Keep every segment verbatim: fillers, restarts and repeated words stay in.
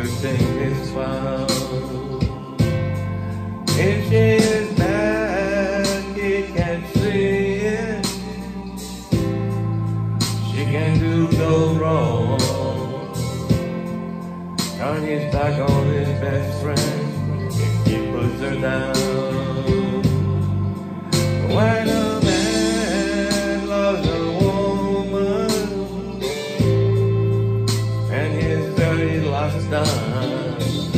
everything is found. If she is bad, he can see it. She can do no wrong. Turn his back on his best friend if he puts her down. When a man loves a woman and his very last dime,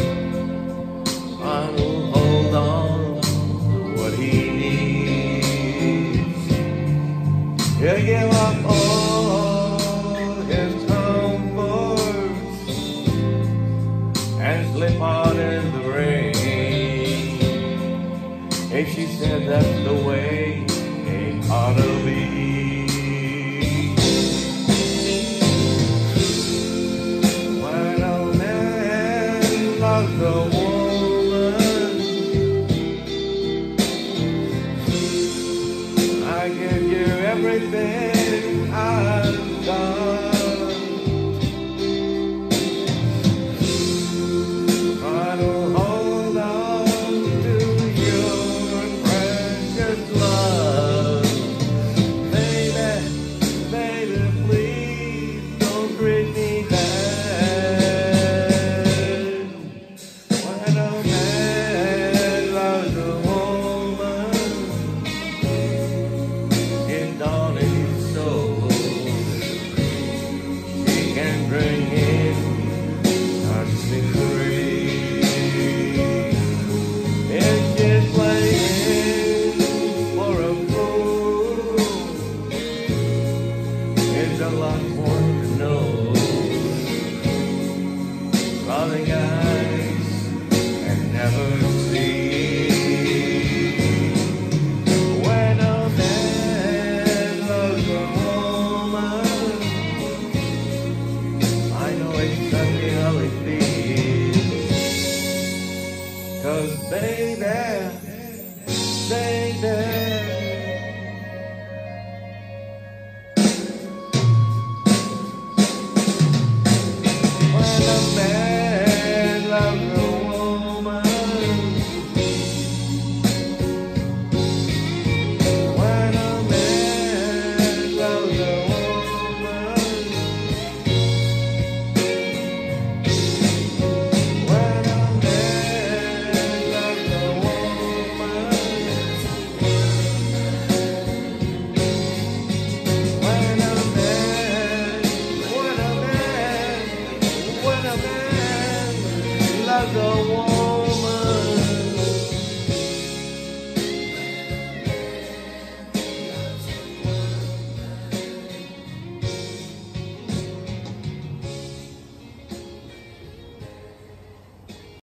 I will hold on to what he needs. He'll give up all his comforts and slip out in the rain. If she said that's the way it ought to be. When a man loves a woman, I give you everything I've got. Try to hold on to your precious love. Baby, baby, please don't treat me bad. When a man loves a woman, it's all in his soul. He can bring in constant grief. It's just playing for a fool. It's a lot more to know. Loving